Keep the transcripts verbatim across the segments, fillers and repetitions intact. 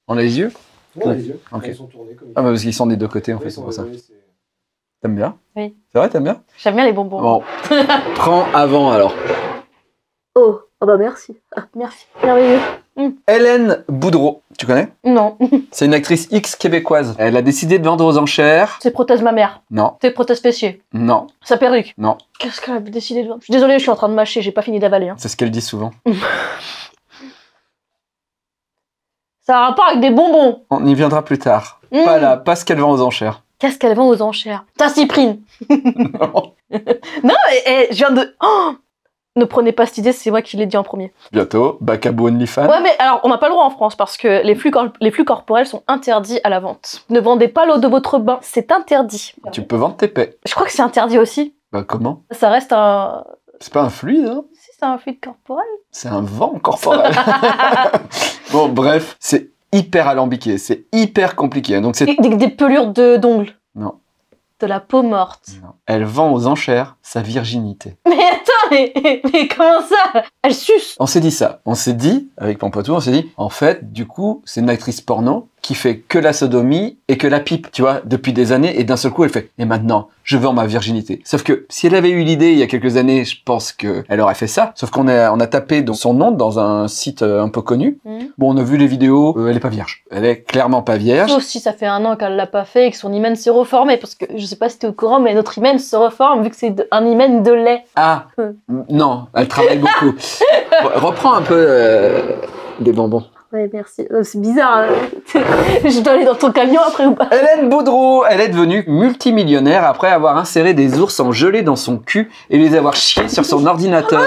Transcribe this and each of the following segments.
On a les yeux? Non, Ouais. les yeux. Ok. Ils sont tournés comme Ah bah parce qu'ils sont des deux côtés en Oui, fait, ils c'est sont pour ça. oui, c'est- T'aimes bien? Oui. C'est vrai, t'aimes bien? J'aime bien les bonbons. Bon, prends avant alors. Oh, oh bah merci. Ah, merci. Merveilleux. Hélène Boudreau, tu connais? Non. C'est une actrice X québécoise. Elle a décidé de vendre aux enchères. C'est prothèse ma mère. Non, C'est prothèse fessier. non, Sa perruque. non. Qu'est-ce qu'elle a décidé de vendre? Je suis désolée, je suis en train de mâcher, j'ai pas fini d'avaler. Hein. C'est ce qu'elle dit souvent. Ça a un rapport avec des bonbons. On y viendra plus tard. Mmh. Pas là, pas ce qu'elle vend aux enchères. Qu'est-ce qu'elle vend aux enchères? Ta cyprine. Non. Non, et, et je viens de... Oh, ne prenez pas cette idée, c'est moi qui l'ai dit en premier. Bientôt, Bacabo OnlyFans. Ouais, mais alors, on n'a pas le droit en France parce que les flux, cor- les flux corporels sont interdits à la vente. Ne vendez pas l'eau de votre bain, c'est interdit. Tu peux vendre tes paix. Je crois que c'est interdit aussi. Bah comment? Ça reste un... C'est pas un fluide, hein? Si, c'est un fluide corporel. C'est un vent corporel. Bon, bref, c'est hyper alambiqué, c'est hyper compliqué. Donc c'est... Des, des- des pelures de d'ongles. Non. De la peau morte. Non. Elle vend aux enchères sa virginité. Mais attends, mais, mais comment ça? Elle suce. On s'est dit ça. On s'est dit, avec Pampoitou, on s'est dit, en fait, du coup, c'est une actrice porno qui fait que la sodomie et que la pipe, tu vois, depuis des années, et d'un seul coup, elle fait, et maintenant, je vends ma virginité. Sauf que, si elle avait eu l'idée il y a quelques années, je pense qu'elle aurait fait ça. Sauf qu'on a, on a tapé donc, son nom dans un site euh, un peu connu. Mmh. Bon, on a vu les vidéos, euh, elle est pas vierge. Elle est clairement pas vierge. Sauf si ça fait un an qu'elle l'a pas fait et que son hymen s'est reformé. Parce que je sais pas si t'es au courant, mais notre hymen se reforme vu que c'est de- un hymen de lait. Ah, Hum. non, elle travaille beaucoup. Re- Reprends un peu euh, des bonbons. Ouais, merci. Euh, c'est bizarre. Hein. Je dois aller dans ton camion après ou pas? Hélène Boudreau, elle est devenue multimillionnaire après avoir inséré des ours en gelée dans son cul et les avoir chiés sur son ordinateur.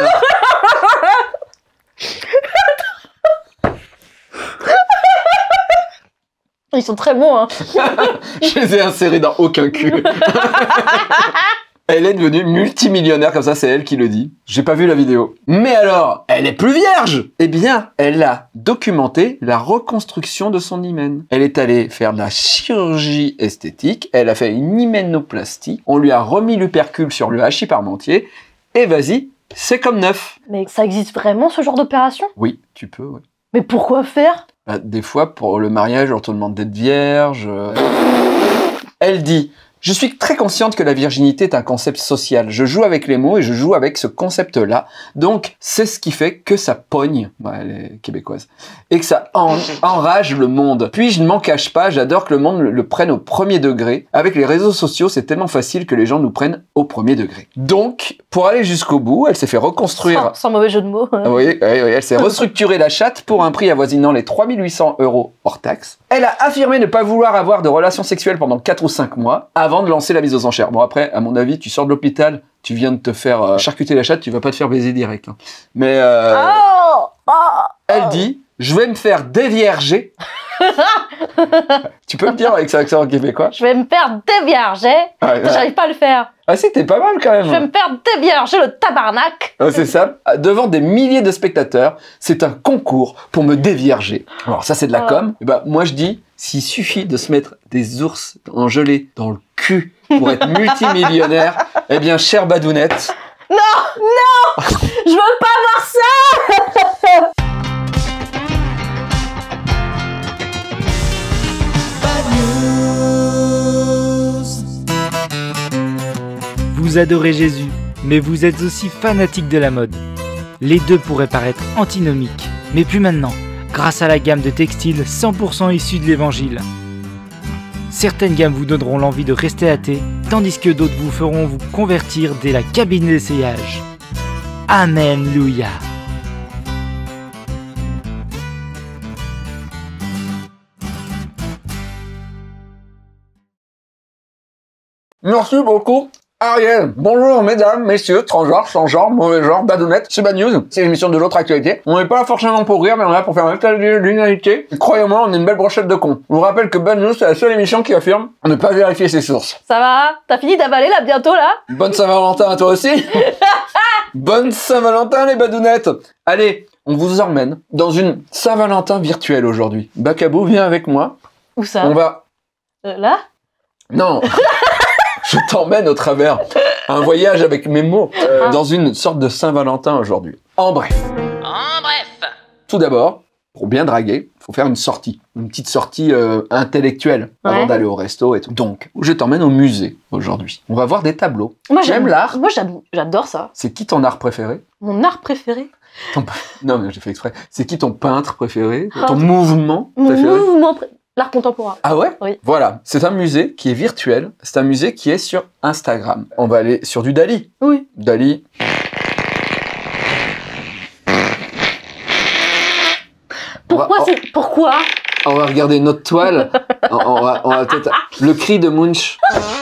Ils sont très bons, hein. Je les ai insérés dans aucun cul. Elle est devenue multimillionnaire, comme ça, c'est elle qui le dit. J'ai pas vu la vidéo. Mais alors, elle est plus vierge! Eh bien, elle a documenté la reconstruction de son hymen. Elle est allée faire de la chirurgie esthétique, elle a fait une hyménoplastie, on lui a remis l'upercule sur le hachis parmentier, et vas-y, c'est comme neuf. Mais ça existe vraiment ce genre d'opération? Oui, tu peux, oui. Mais pourquoi faire? Bah, des fois, pour le mariage, on te demande d'être vierge. euh. Elle dit... Je suis très consciente que la virginité est un concept social. Je joue avec les mots et je joue avec ce concept-là. Donc, c'est ce qui fait que ça pogne, bah, elle est québécoise, et que ça en- enrage le monde. Puis, je ne m'en cache pas, j'adore que le monde le, le prenne au premier degré. Avec les réseaux sociaux, c'est tellement facile que les gens nous prennent au premier degré. Donc, pour aller jusqu'au bout, elle s'est fait reconstruire... Sans, sans mauvais jeu de mots. Ah oui, oui, oui, elle s'est restructurée la chatte pour un prix avoisinant les trois mille huit cents euros hors taxe. Elle a affirmé ne pas vouloir avoir de relations sexuelles pendant quatre ou cinq mois avant de lancer la mise aux enchères. Bon après, à mon avis, tu sors de l'hôpital, tu viens de te faire euh, charcuter la chatte, tu vas pas te faire baiser direct. Hein. Mais euh, Oh, oh, elle oh. dit, je vais me faire dévierger. Tu peux me dire avec cet accent québécois? Je vais me faire dévierger. Ah, ouais. J'arrive pas à le faire. Ah si, t'es pas mal quand Je vais même. me faire dévierger le tabarnak. Ah, c'est ça. Devant des milliers de spectateurs, c'est un concours pour me dévierger. Alors ça, c'est de la Oh. com. Et bah, moi, je dis, s'il suffit de se mettre des ours en gelée dans le cul pour être multimillionnaire, eh bien, chère Badounette, Non, non, je veux pas voir ça. Vous adorez Jésus, mais vous êtes aussi fanatique de la mode. Les deux pourraient paraître antinomiques, mais plus maintenant, grâce à la gamme de textiles cent pour cent issus de l'évangile. Certaines gammes vous donneront l'envie de rester athée, tandis que d'autres vous feront vous convertir dès la cabine d'essayage. Amen, louia. merci beaucoup. Ariel, bonjour mesdames, messieurs, transgenres, sans genre, mauvais genre, Badounette, c'est Bad News, c'est l'émission de l'autre actualité. On n'est pas là forcément pour rire, mais on est là pour faire un état de l'unité. Croyez-moi, on est une belle brochette de cons. Je vous rappelle que Bad News, c'est la seule émission qui affirme ne pas vérifier ses sources. Ça va? T'as fini d'avaler là bientôt là? Bonne Saint-Valentin à toi aussi. Bonne Saint-Valentin les Badounettes. Allez, on vous emmène dans une Saint-Valentin virtuelle aujourd'hui. Bacabo, viens avec moi. Où ça? On va... Euh, là? Non. Je t'emmène au travers un voyage avec mes mots euh, dans une sorte de Saint-Valentin aujourd'hui. En bref. En bref. Tout d'abord, pour bien draguer, faut faire une sortie, une petite sortie euh, intellectuelle Ouais. avant d'aller au resto et tout. Donc, je t'emmène au musée aujourd'hui. On va voir des tableaux. Moi, Tu aimes l'art? Moi, j'aime- j'adore ça. C'est qui ton art préféré? Mon art préféré. Non, mais j'ai fait exprès. C'est qui ton peintre préféré? Ah. Ton mouvement Mon préféré? mouvement pré- L'art contemporain. Ah ouais? Oui. Voilà, c'est un musée qui est virtuel. C'est un musée qui est sur Instagram. On va aller sur du Dali. Oui. Dali. Pourquoi on va, c'est... Pourquoi on va regarder notre toile. on, on va, on va peut-être... Le cri de Munch.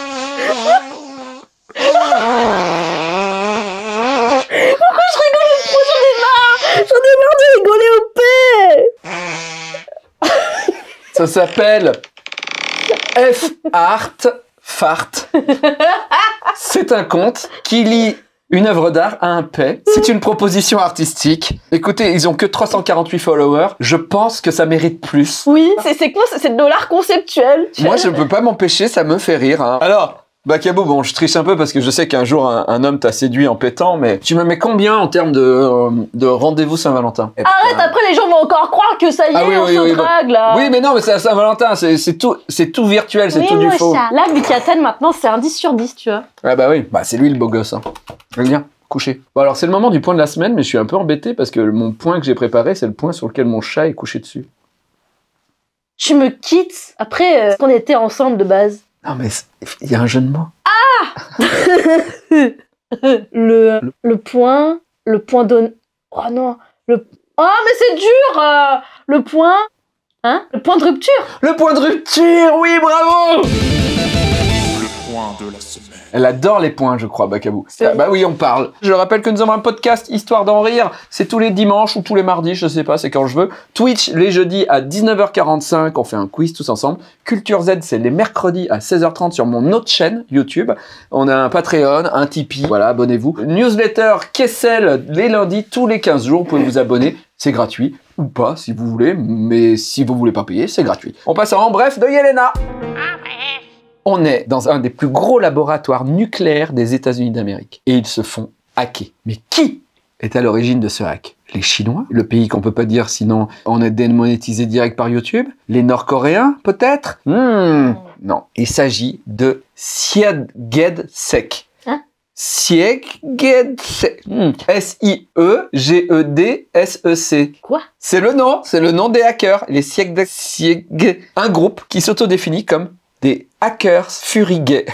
Je rigole trop, j'en ai marre. J'en ai marre de rigoler au paix. Ça s'appelle F Art Fart. C'est un conte qui lie une œuvre d'art à un paix. C'est une proposition artistique. Écoutez, ils ont que trois cent quarante-huit followers. Je pense que ça mérite plus. Oui, c'est c'est quoi? C'est de l'art conceptuel. Moi, je peux pas m'empêcher, ça me fait rire. Hein. Alors, Bakabou, bon, je triche un peu parce que je sais qu'un jour, un, un homme t'a séduit en pétant, mais tu me mets combien en termes de, euh, de rendez-vous Saint-Valentin? Eh, Arrête, putain. après les gens vont encore croire que ça y est, Ah oui, on oui, se oui, drague là. Oui, mais non, mais c'est à Saint-Valentin, c'est c'est tout, c'est tout virtuel, c'est Oui, tout du mon faux. chat. Là, Buchanan, maintenant, c'est un dix sur dix, tu vois. Ah bah oui, bah c'est lui le beau gosse. Hein. Viens, coucher. Bon alors c'est le moment du point de la semaine, mais je suis un peu embêté parce que mon point que j'ai préparé, c'est le point sur lequel mon chat est couché dessus. Tu me quittes après euh, qu'on était ensemble de base. Non mais c'est- il y a un jeu de mots. le, le point, le point don... Oh non, le... Oh mais c'est dur euh, le point... Hein? Le point de rupture. Le point de rupture, oui, bravo. Le point de la semaine. Elle adore les points, je crois, Bakabou. C'est- Ah, bah oui, on parle. Je rappelle que nous avons un podcast Histoire d'en rire. C'est tous les dimanches ou tous les mardis, je sais pas, c'est quand je veux. Twitch, les jeudis à dix-neuf heures quarante-cinq, on fait un quiz tous ensemble. Culture Z, c'est les mercredis à seize heures trente sur mon autre chaîne YouTube. On a un Patreon, un Tipeee, voilà, abonnez-vous. Newsletter Kessel, les lundis, tous les quinze jours, vous pouvez vous abonner. C'est gratuit, ou pas, si vous voulez, mais si vous voulez pas payer, c'est gratuit. On passe en bref de Yelena. On est dans un des plus gros laboratoires nucléaires des États-Unis d'Amérique. Et ils se font hacker. Mais qui est à l'origine de ce hack? Les Chinois, le pays qu'on peut pas dire sinon on est démonétisé direct par YouTube. Les Nord-Coréens, peut-être? Hmm, non. Il s'agit de Sieged-Sec. Hein? Sieged-Sec. Hmm. S I E G E D S E C. Quoi? C'est le nom, c'est le nom des hackers. Les Sieg, Sieg, un groupe qui s'autodéfinit comme des hackers furigués.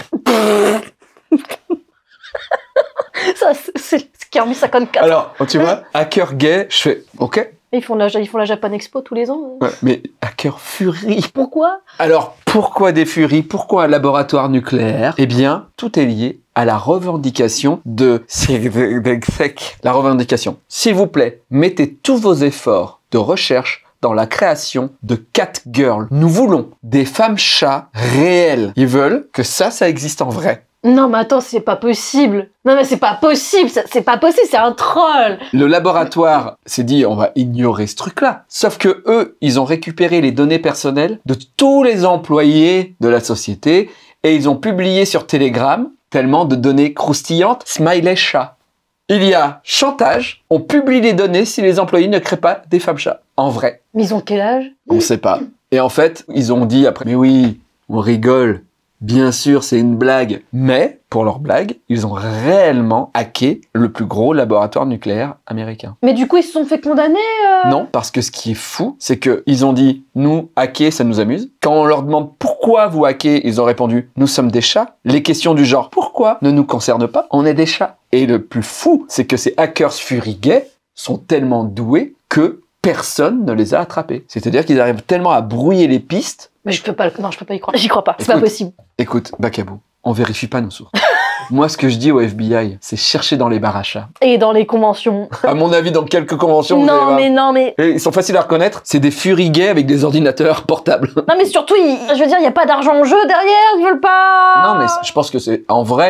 Ça, c'est- c'est Kirby cinquante-quatre. Alors, tu vois, hacker gay, je fais, ok, Ils font, la, ils font la Japan Expo tous les ans. euh. ouais, mais hacker furie. Pourquoi? Alors, pourquoi des furies? Pourquoi un laboratoire nucléaire? Eh bien, tout est lié à la revendication de... La revendication. S'il vous plaît, mettez tous vos efforts de recherche dans la création de Cat Girl. Nous voulons des femmes chats réelles. Ils veulent que ça, ça existe en vrai. Non mais attends, c'est pas possible. Non mais c'est pas possible, ça- c'est pas possible, c'est un troll. Le laboratoire s'est dit, on va ignorer ce truc-là. Sauf que eux, ils ont récupéré les données personnelles de tous les employés de la société et ils ont publié sur Telegram tellement de données croustillantes. Smiley chat. Il y a chantage. On publie les données si les employés ne créent pas des femmes chats. En vrai. Mais ils ont quel âge? On sait pas. Et en fait, ils ont dit après, mais oui, on rigole. Bien sûr, c'est une blague. Mais, pour leur blague, ils ont réellement hacké le plus gros laboratoire nucléaire américain. Mais du coup, ils se sont fait condamner euh... Non, parce que ce qui est fou, c'est que ils ont dit, nous, hacker, ça nous amuse. Quand on leur demande pourquoi vous hackez, ils ont répondu, nous sommes des chats. Les questions du genre, pourquoi, ne nous concernent pas, on est des chats. Et le plus fou, c'est que ces hackers furigués sont tellement doués que personne ne les a attrapés. C'est-à-dire qu'ils arrivent tellement à brouiller les pistes. Mais je peux pas, le- non, je peux pas y croire. J'y crois pas, c'est pas Écoute. possible. Écoute, Bakabou, on vérifie pas nos sources. Moi, ce que je dis au F B I, c'est chercher dans les bars à chats. Et dans les conventions. À mon avis, dans quelques conventions, vous allez non voir. mais non mais... Et ils sont faciles à reconnaître. C'est des furigués avec des ordinateurs portables. Non mais surtout, ils- je veux dire, il y a pas d'argent en jeu derrière, ils veulent pas... Non, mais je pense que c'est en vrai,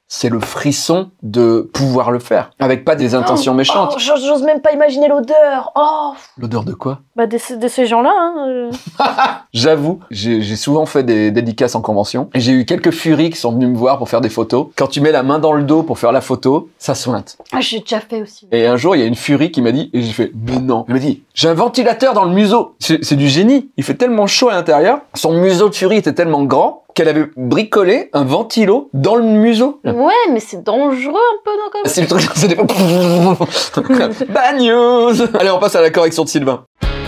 c'est le frisson de pouvoir le faire, avec pas des intentions Oh, méchantes. oh, j'ose j'ose même pas imaginer l'odeur. Oh, L'odeur de quoi? bah de, ce- de ces gens-là. Hein. euh. J'avoue, j'ai j'ai souvent fait des dédicaces en convention, et j'ai eu quelques furies qui sont venus me voir pour faire des photos. Quand tu mets la main dans le dos pour faire la photo, ça sointe. Ah, j'ai déjà fait aussi. Et un jour, il y a une furie qui m'a dit, et j'ai fait, mais non. Elle m'a dit, j'ai un ventilateur dans le museau. C'est c'est du génie. Il fait tellement chaud à l'intérieur. Son museau de furie était tellement grand qu'elle avait bricolé un ventilo dans le museau. Ouais, mais c'est dangereux un peu, non, quand même. C'est le truc, c'est des... Bad news. Allez, on passe à la correction de Sylvain.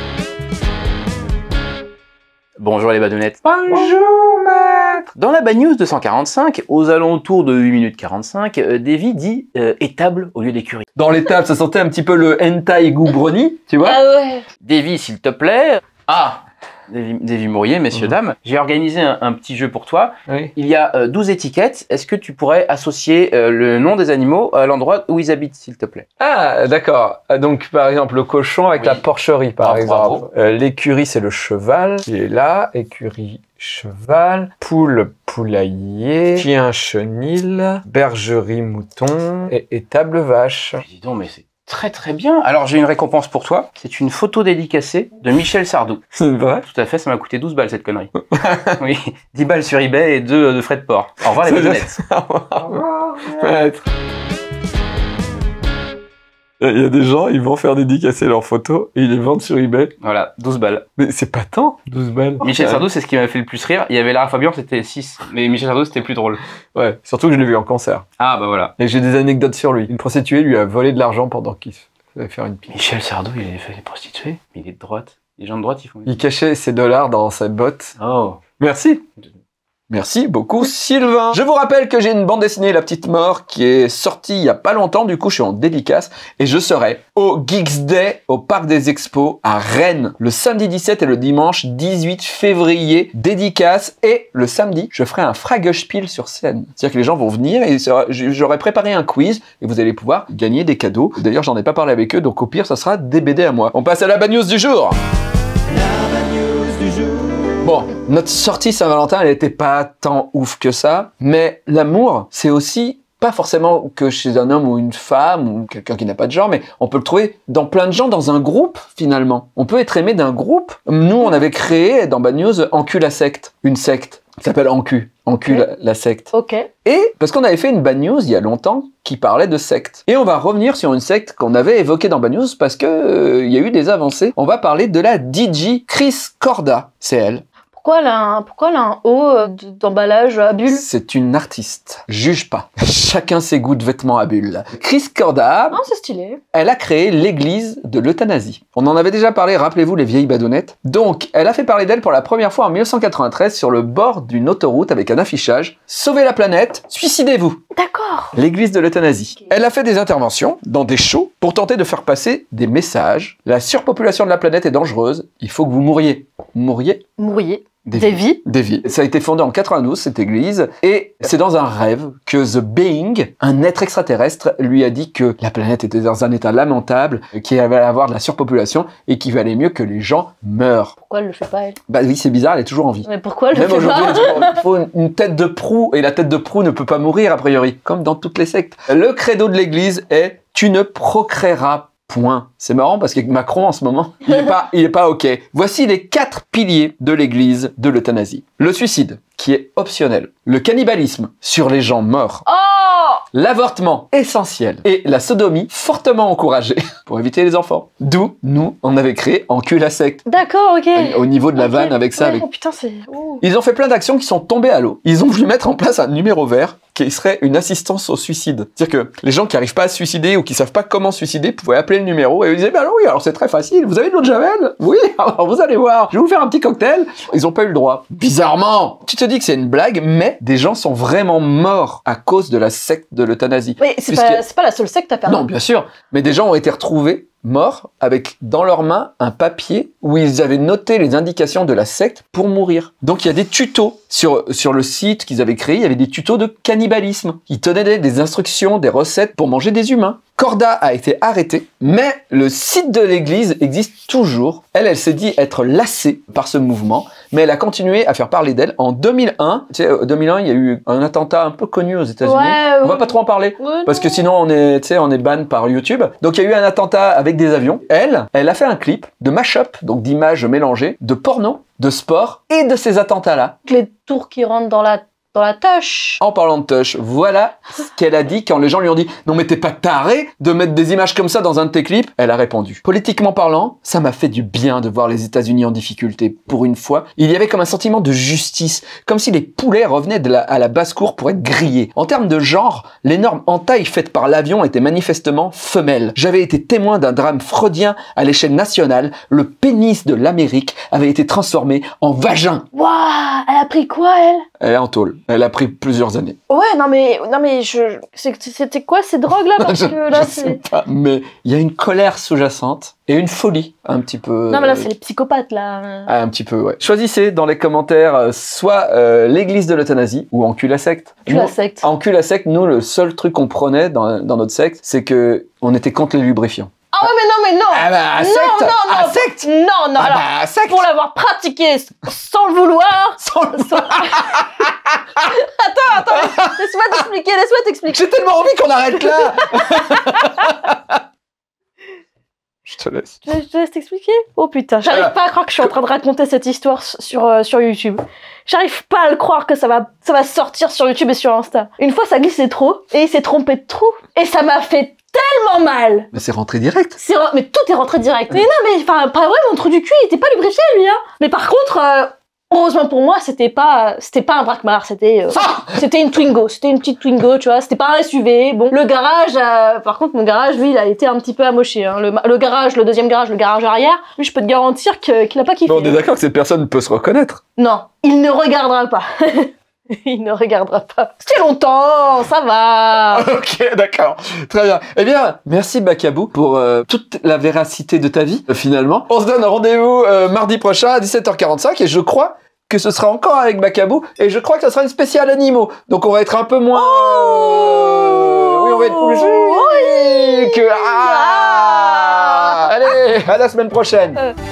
Bonjour les badounettes. Bonjour, maître. Dans la bad news deux cent quarante-cinq, aux alentours de huit minutes quarante-cinq, euh, Davy dit euh, étable au lieu d'écurie. Dans les tables, ça sentait un petit peu le hentai goût brownie, tu vois. Ah ouais. Davy, s'il te plaît. Ah Davy, Davy Mourier, messieurs, Mhm. dames. J'ai organisé un, un petit jeu pour toi. Oui. Il y a euh, douze étiquettes. Est-ce que tu pourrais associer euh, le nom des animaux à l'endroit où ils habitent, s'il te plaît? Ah, d'accord. Donc, par exemple, le cochon avec Oui. la porcherie, par Bravo, exemple. bravo. Euh, L'écurie, c'est le cheval qui est là. Écurie, cheval. Poule, poulailler. Chien, chenil. Bergerie, mouton. Et étable, vache. Dis donc, mais c'est très très bien. Alors j'ai une récompense pour toi. C'est une photo dédicacée de Michel Sardou. C'est vrai? Tout à fait, ça m'a coûté douze balles cette connerie. Oui, dix balles sur eBay et deux de frais de port. Au revoir les badounettes. Maître. Il y a des gens, ils vont faire dédicacer leurs photos et ils les vendent sur eBay. Voilà, douze balles. Mais c'est pas tant, douze balles. Michel Ouais. Sardou, c'est ce qui m'a fait le plus rire. Il y avait Lara Fabian, c'était six. Mais Michel Sardou, c'était plus drôle. Ouais, surtout que je l'ai vu en concert. Ah bah voilà. Et j'ai des anecdotes sur lui. Une prostituée lui a volé de l'argent pendant qu'il allait faire une pipe. Michel Sardou, il avait fait les prostituées, mais il est de droite. Les gens de droite, ils font... Il cachait ses dollars dans sa botte. Oh. Merci. Merci beaucoup, Sylvain. Je vous rappelle que j'ai une bande dessinée, La Petite Mort, qui est sortie il y a pas longtemps. Du coup, je suis en dédicace et je serai au Geeks Day, au Parc des Expos, à Rennes, le samedi dix-sept et le dimanche dix-huit février. Dédicace. Et le samedi, je ferai un Fragespiel sur scène. C'est-à-dire que les gens vont venir et j'aurai préparé un quiz et vous allez pouvoir gagner des cadeaux. D'ailleurs, j'en ai pas parlé avec eux, donc au pire, ça sera des B D à moi. On passe à la bad news du jour. Bon, notre sortie Saint-Valentin, elle était pas tant ouf que ça, mais l'amour, c'est aussi pas forcément que chez un homme ou une femme ou quelqu'un qui n'a pas de genre, mais on peut le trouver dans plein de gens, dans un groupe finalement. On peut être aimé d'un groupe. Nous, on avait créé dans Bad News Encu la secte, une secte qui s'appelle Encu, Encu la, la secte. Ok. Et parce qu'on avait fait une Bad News il y a longtemps qui parlait de secte. Et on va revenir sur une secte qu'on avait évoquée dans Bad News parce que euh, il y a eu des avancées. On va parler de la D J Chris Corda. C'est elle. Pourquoi elle a un, pourquoi elle a un haut euh, d- d'emballage à bulles? C'est une artiste. Juge pas. Chacun ses goûts de vêtements à bulles. Chris Corda, Ah, c'est stylé. elle a créé l'église de l'euthanasie. On en avait déjà parlé, rappelez-vous les vieilles badounettes. Donc, elle a fait parler d'elle pour la première fois en mille neuf cent quatre-vingt-treize sur le bord d'une autoroute avec un affichage « Sauvez la planète, suicidez-vous ». D'accord. L'église de l'euthanasie. Ok. Elle a fait des interventions dans des shows pour tenter de faire passer des messages. La surpopulation de la planète est dangereuse, il faut que vous mouriez. Mouriez Mourir. Des Des vies. Des vies. Ça a été fondé en quatre-vingt-douze, cette église, et c'est dans un rêve que The Being, un être extraterrestre, lui a dit que la planète était dans un état lamentable, qu'il allait avoir de la surpopulation, et qu'il valait mieux que les gens meurent. Pourquoi elle le fait pas, elle? Bah oui, c'est bizarre, elle est toujours en vie. Mais pourquoi elle le Même fait aujourd'hui, pas? il faut une- une tête de proue, et la tête de proue ne peut pas mourir, a priori, comme dans toutes les sectes. Le credo de l'église est « Tu ne procréeras point ». C'est marrant parce que Macron, en ce moment, il est pas, il est pas OK. Voici les quatre piliers de l'église de l'euthanasie. Le suicide, qui est optionnel. Le cannibalisme, sur les gens morts. Oh! L'avortement, essentiel. Et la sodomie, fortement encouragée, pour éviter les enfants. D'où, nous, on avait créé Encu la secte. D'accord, ok. Au niveau de la Ok. vanne avec ça, Ouais, avec Oh putain, c'est... Oh. ils ont fait plein d'actions qui sont tombées à l'eau. Ils ont voulu mettre en place un numéro vert qui serait une assistance au suicide. C'est-à-dire que les gens qui n'arrivent pas à se suicider ou qui savent pas comment se suicider pouvaient appeler le numéro et ils disaient bah alors oui, alors c'est très facile, vous avez de l'eau de javel? Oui, alors vous allez voir, je vais vous faire un petit cocktail. Ils ont pas eu le droit. Bizarrement, tu te dis que c'est une blague, mais des gens sont vraiment morts à cause de la secte de l'euthanasie. Mais c'est Puisque- pas, c'est pas la seule secte à faire. Non, bien sûr, mais des gens ont été retrouvés morts avec dans leurs mains un papier où ils avaient noté les indications de la secte pour mourir. Donc il y a des tutos sur, sur le site qu'ils avaient créé, il y avait des tutos de cannibalisme. Ils tenaient des, des instructions, des recettes pour manger des humains. Corda a été arrêtée, mais le site de l'église existe toujours. Elle, elle s'est dit être lassée par ce mouvement, mais elle a continué à faire parler d'elle. En deux mille un, tu sais, en deux mille un, il y a eu un attentat un peu connu aux États-Unis. Ouais, on va ouais. pas trop en parler. Ouais, Parce que non. sinon, on est, tu sais, on est ban par YouTube. Donc, il y a eu un attentat avec des avions. Elle, elle a fait un clip de mash-up, donc d'images mélangées, de porno, de sport et de ces attentats-là. Les tours qui rentrent dans la, dans la tâche. En parlant de touch, voilà ce qu'elle a dit quand les gens lui ont dit « Non mais t'es pas taré de mettre des images comme ça dans un de tes clips ?» Elle a répondu. Politiquement parlant, ça m'a fait du bien de voir les États-Unis en difficulté. Pour une fois, il y avait comme un sentiment de justice, comme si les poulets revenaient de la, à la basse-cour pour être grillés. En termes de genre, l'énorme entaille faite par l'avion était manifestement femelle. J'avais été témoin d'un drame freudien à l'échelle nationale. Le pénis de l'Amérique avait été transformé en vagin. Waouh, elle a pris quoi, elle? Elle est en tôle. Elle a pris plusieurs années. Ouais, non mais, non mais je, c'est- c'était quoi ces drogues là? Parce je, que là, je sais c'est. pas, mais il y a une colère sous-jacente et une folie un petit peu. Non mais là, euh, c'est les psychopathes là. ah, un petit peu, ouais. Choisissez dans les commentaires euh, soit euh, l'église de l'euthanasie ou en cul la secte. Tu la Nous, secte. En cul la secte, nous, le seul truc qu'on prenait dans, dans notre secte, c'est que on était contre les lubrifiants. Ah ouais, mais non, mais non! Ah bah, non, secte non, non! Ah, secte Non, non, Ah alors, bah, secte pour l'avoir pratiqué sans le vouloir. Sans le- sans- attends, attends, laisse-moi t'expliquer, laisse-moi t'expliquer. J'ai tellement envie qu'on arrête là. Je te laisse. Je te laisse t'expliquer? Oh putain, j'arrive Voilà. pas à croire que je suis en train de raconter cette histoire sur, euh, sur YouTube. J'arrive pas à le croire que ça va, ça va sortir sur YouTube et sur Insta. Une fois, ça glissait trop, et il s'est trompé de trou, et ça m'a fait tellement mal. Mais c'est rentré direct. C'est re- Mais tout est rentré direct. Mais non, mais enfin, pas vrai, mon trou du cul, il était pas lubrifié, lui, hein. Mais par contre, euh, heureusement pour moi, c'était pas, c'était pas un braquemar, c'était, euh, c'était une Twingo, c'était une petite Twingo, tu vois, c'était pas un S U V. Bon, le garage, euh, par contre, mon garage, lui, il a été un petit peu amoché, hein. Le, le garage, le deuxième garage, le garage arrière, lui, je peux te garantir que, qu'il a pas kiffé. Mais on est d'accord que cette personne peut se reconnaître. Non, il ne regardera pas. Il ne regardera pas. C'était longtemps, ça va. Ok, d'accord. Très bien. Eh bien, merci Bakabou pour euh, toute la véracité de ta vie, euh, finalement. On se donne rendez-vous euh, mardi prochain à dix-sept heures quarante-cinq et je crois que ce sera encore avec Bakabou et je crois que ce sera une spéciale animaux. Donc on va être un peu moins... euh, Oui, on va être plus... Oui. que... Ah Allez, à la semaine prochaine. Euh.